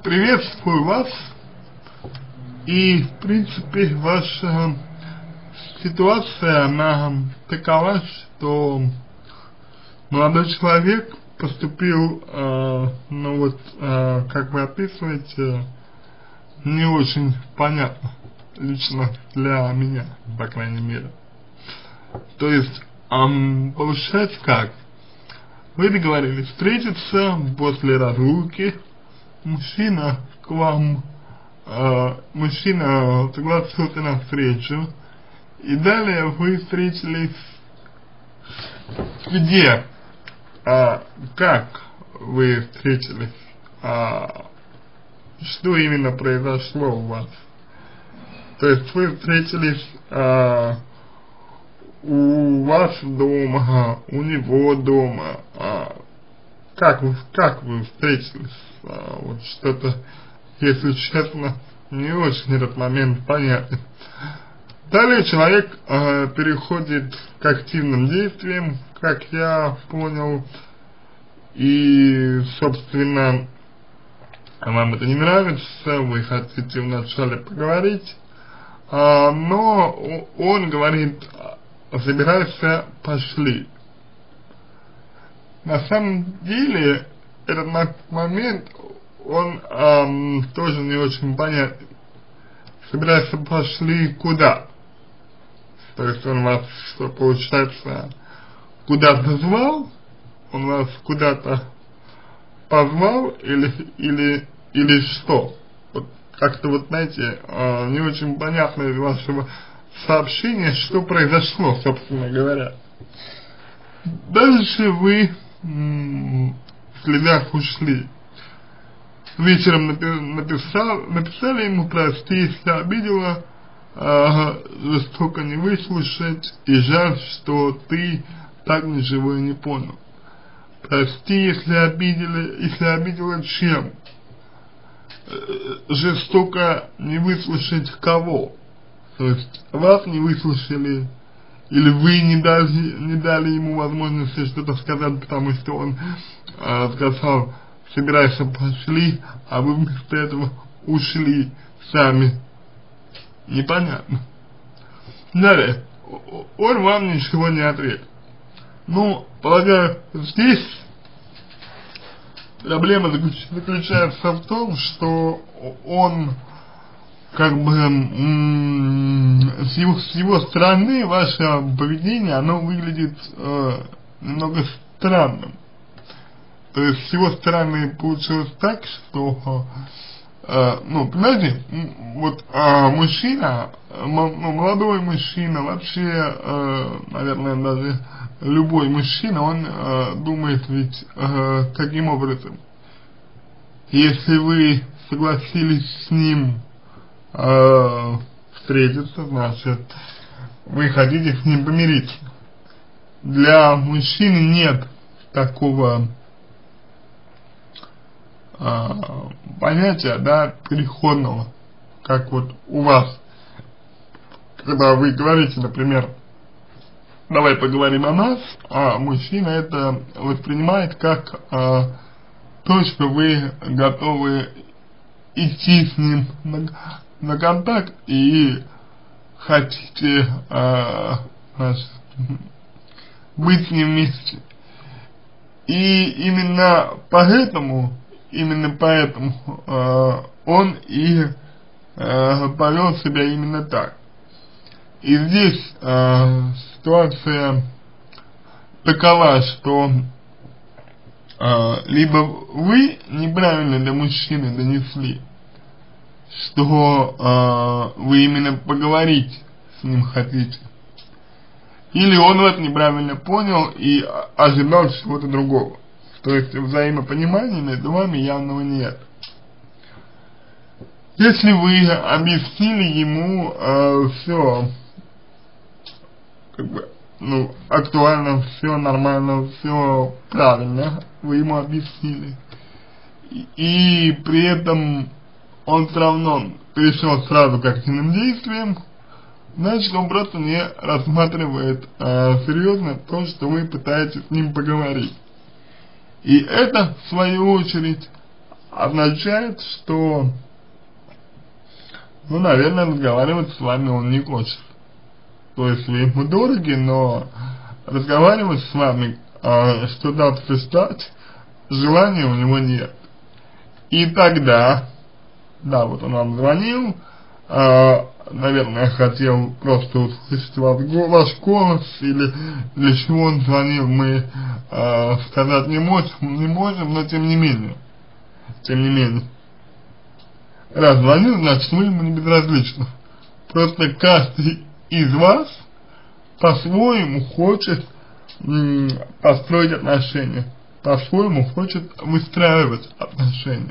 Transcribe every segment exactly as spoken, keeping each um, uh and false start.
приветствую вас. И, в принципе, ваша ситуация, она такова, что молодой человек поступил, э, ну вот, э, как вы описываете, не очень понятно, лично для меня, по крайней мере. То есть, эм, получается как? Вы договорились встретиться после разлуки, мужчина к вам, э, мужчина согласился на встречу, и далее вы встретились где? А, как вы встретились? А, что именно произошло у вас? То есть вы встретились а, у вас дома, у него дома. А, как вы, как вы встретились? А, вот что-то, если честно, не очень этот момент понятен. Далее человек э, переходит к активным действиям, как я понял, и, собственно, вам это не нравится, вы хотите вначале поговорить, э, но он говорит: собирайся, пошли. На самом деле, этот момент, он э, тоже не очень понятен. Собирайся, пошли куда? То есть он вас, что получается, куда-то звал, он вас куда-то позвал или, или, или что? Вот как-то вот, знаете, не очень понятно из вашего сообщения, что произошло, собственно говоря. Дальше вы м- в следах ушли. Вечером напи- написал, написали ему: прости, если обидела, Ага, жестоко не выслушать, и жаль, что ты так ничего и не понял. Прости, если обидели, если обидела чем? Жестоко не выслушать кого? То есть вас не выслушали, или вы не дали, не дали ему возможности что-то сказать, потому что он э, сказал: собирайся, пошли, а вы вместо этого ушли сами. Непонятно. Далее, он вам ничего не ответил. Ну, полагаю, здесь проблема заключается в том, что он, как бы, с его, с его стороны, ваше поведение, оно выглядит э, немного странным. То есть, с его стороны получилось так, что... Uh, ну, понимаете, вот uh, мужчина, ну, молодой мужчина, вообще, uh, наверное, даже любой мужчина, он uh, думает ведь uh, таким образом: если вы согласились с ним uh, встретиться, значит, вы хотите с ним помириться. Для мужчины нет такого Uh, понятия, да, переходного, как вот у вас, когда вы говорите, например, давай поговорим о нас, а мужчина это воспринимает как uh, то, что вы готовы идти с ним на, на контакт и хотите uh, значит, быть с ним вместе. И именно поэтому Именно поэтому э, он и э, повел себя именно так. И здесь э, ситуация такова, что э, либо вы неправильно для мужчины донесли, что э, вы именно поговорить с ним хотите, или он вас неправильно понял и ожидал чего-то другого. То есть взаимопонимания между вами явного нет. Если вы объяснили ему э, все, как бы, ну, актуально, все нормально, все правильно, вы ему объяснили, и, и при этом он все равно перешел сразу к активным действиям, значит, он просто не рассматривает э, серьезно то, что вы пытаетесь с ним поговорить. И это, в свою очередь, означает, что, ну, наверное, разговаривать с вами он не хочет. То есть вы ему дороги, но разговаривать с вами, э, что-то обсуждать, желания у него нет. И тогда, да, вот он вам звонил, э, наверное, хотел просто услышать ваш, ваш голос, или для чего он звонил, мы э, сказать не можем, не можем, но тем не менее, тем не менее, раз звонил, значит, мы ему не безразличны. Просто каждый из вас по-своему хочет м, построить отношения, по-своему хочет выстраивать отношения.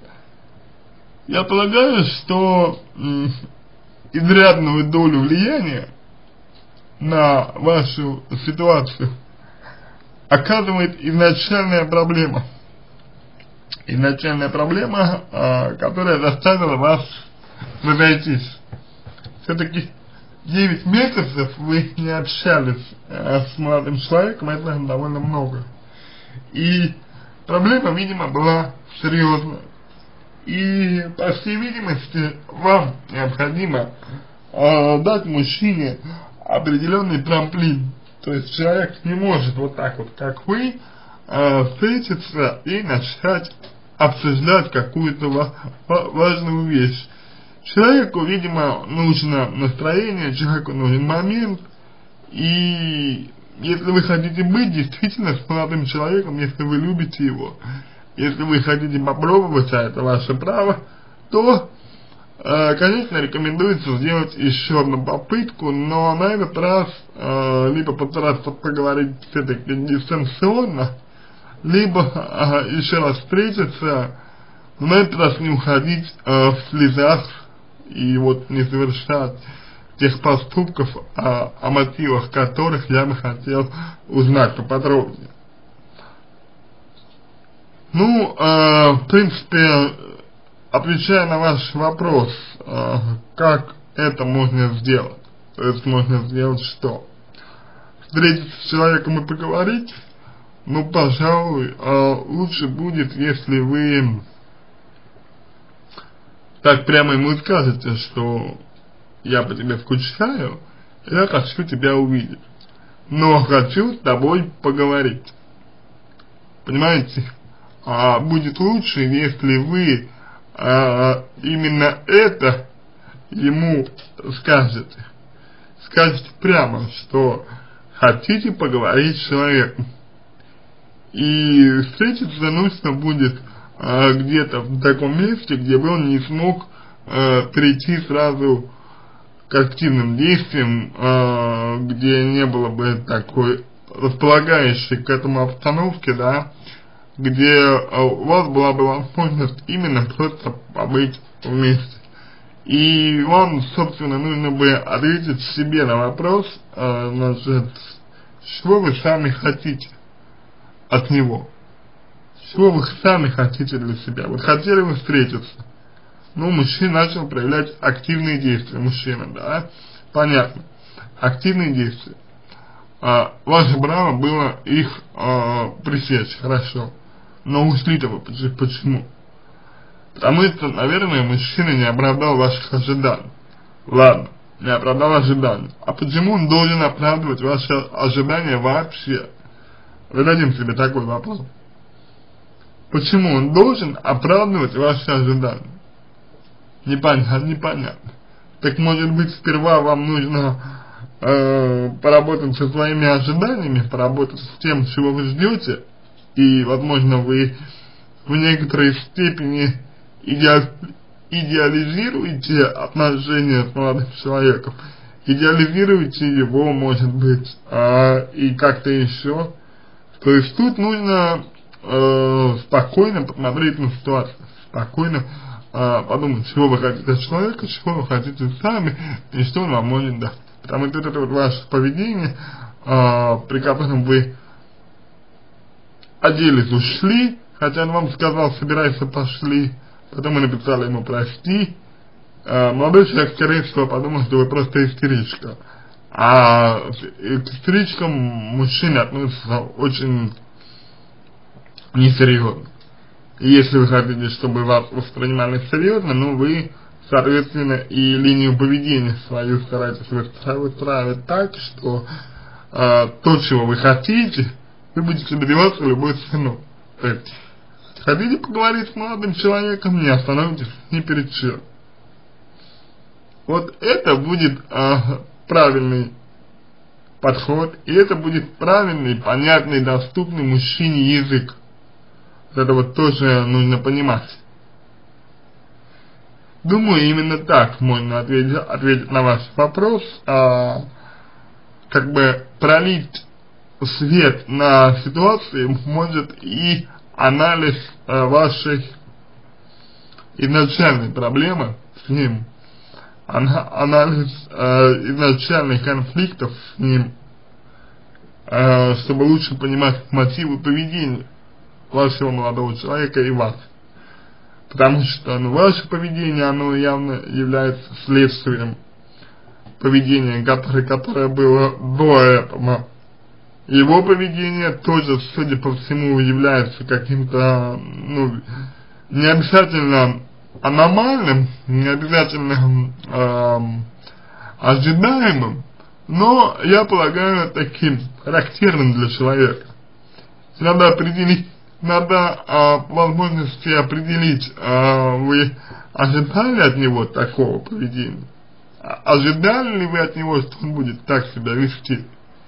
Я полагаю, что м, изрядную долю влияния на вашу ситуацию оказывает изначальная проблема. Изначальная проблема, э, которая заставила вас разойтись. Все-таки девять месяцев вы не общались э, с молодым человеком, это довольно много. И проблема, видимо, была серьезная. И, по всей видимости, вам необходимо э, дать мужчине определенный трамплин. То есть человек не может вот так вот, как вы, э, встретиться и начать обсуждать какую-то ва важную вещь. Человеку, видимо, нужно настроение, человеку нужен момент. И если вы хотите быть действительно с молодым человеком, если вы любите его, если вы хотите попробовать, а это ваше право, то, э, конечно, рекомендуется сделать еще одну попытку, но на этот раз э, либо постараться поговорить все-таки дистанционно, либо э, еще раз встретиться, но на этот раз не уходить э, в слезах и вот не совершать тех поступков, о, о мотивах которых я бы хотел узнать поподробнее. Ну, э, в принципе, отвечая на ваш вопрос, э, как это можно сделать, то есть можно сделать что? Встретиться с человеком и поговорить? Ну, пожалуй, э, лучше будет, если вы так прямо ему скажете, что я по тебе скучаю, я хочу тебя увидеть, но хочу с тобой поговорить. Понимаете? А будет лучше, если вы а, именно это ему скажете. Скажете прямо, что хотите поговорить с человеком. И встретиться нужно будет а, где-то в таком месте, где бы он не смог а, прийти сразу к активным действиям, а, где не было бы такой располагающей к этому обстановки, да, где а, у вас была бы возможность именно просто побыть вместе. И вам, собственно, нужно бы ответить себе на вопрос, а, значит, что вы сами хотите от него, чего вы сами хотите для себя. Вот хотели вы встретиться, ну, мужчина начал проявлять активные действия, мужчина, да, понятно, активные действия. А, ваше право было их а, пресечь, хорошо. Но ушли-то вы почему? Потому что, наверное, мужчина не оправдал ваших ожиданий. Ладно, не оправдал ожиданий. А почему он должен оправдывать ваши ожидания вообще? Зададим себе такой вопрос. Почему он должен оправдывать ваши ожидания? Непонятно, непонятно. Так может быть, сперва вам нужно э, поработать со своими ожиданиями, поработать с тем, чего вы ждете, и, возможно, вы в некоторой степени иде идеализируете отношения с молодым человеком, идеализируете его, может быть, а, и как-то еще. То есть тут нужно э, спокойно посмотреть на ситуацию, спокойно э, подумать, чего вы хотите от человека, чего вы хотите сами, и что он вам может дать. Потому что это вот ваше поведение, э, при котором вы оделись, ушли, хотя он вам сказал, собирайся, пошли, потом вы написали ему прости, э, молодой человек, скорее всего, подумал, что вы просто истеричка. А к истеричкам мужчины относятся очень несерьезно. если вы хотите, чтобы вас воспринимали серьезно, ну вы, соответственно, и линию поведения свою старайтесь выстраивать так, что э, то, чего вы хотите, вы будете добиваться любой ценой. То есть, хотите поговорить с молодым человеком, не остановитесь ни перед чем. Вот это будет э, правильный подход, и это будет правильный, понятный, доступный мужчине язык. Это вот тоже нужно понимать. Думаю, именно так можно ответить, ответить на ваш вопрос, а, как бы пролить свет на ситуацию может и анализ а, вашей изначальной проблемы с ним, ана анализ а, изначальных конфликтов с ним, а, чтобы лучше понимать мотивы поведения вашего молодого человека и вас. Потому что ну, ваше поведение, оно явно является следствием поведения, которое, которое было до этого. Его поведение тоже, судя по всему, является каким-то, ну, не обязательно аномальным, не обязательно э, ожидаемым, но, я полагаю, таким характерным для человека. Надо определить, надо а, по возможности определить, а, вы ожидали от него такого поведения, а, ожидали ли вы от него, что он будет так себя вести.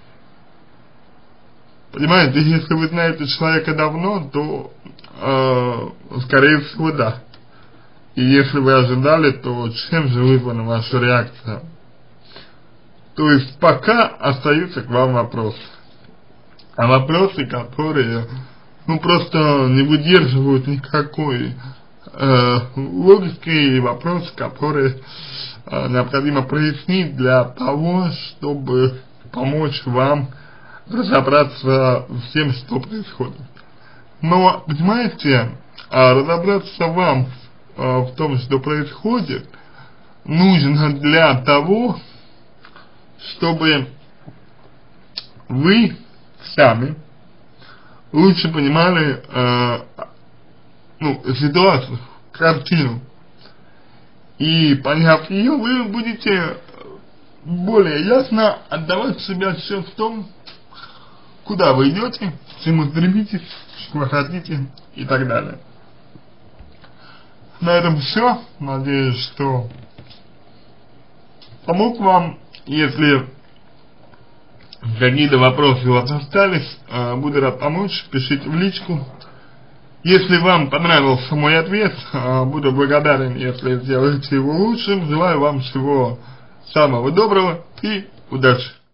Понимаете, если вы знаете человека давно, то э, скорее всего да. И если вы ожидали, то чем же вызвана ваша реакция? То есть пока остаются к вам вопросы. А вопросы, которые ну просто не выдерживают никакой э, логики, и вопросы, которые э, необходимо прояснить для того, чтобы помочь вам разобраться с тем, что происходит. Но, понимаете, разобраться вам э, в том, что происходит, нужно для того, чтобы вы сами лучше понимали э, ну, ситуацию, картину. И поняв ее, вы будете более ясно отдавать себе отчет в том, куда вы идете, к чему стремитесь, что вы хотите и так далее. На этом все. Надеюсь, что помог вам. Если какие-то вопросы у вас остались, буду рад помочь, пишите в личку. Если вам понравился мой ответ, буду благодарен, если сделаете его лучшим. Желаю вам всего самого доброго и удачи!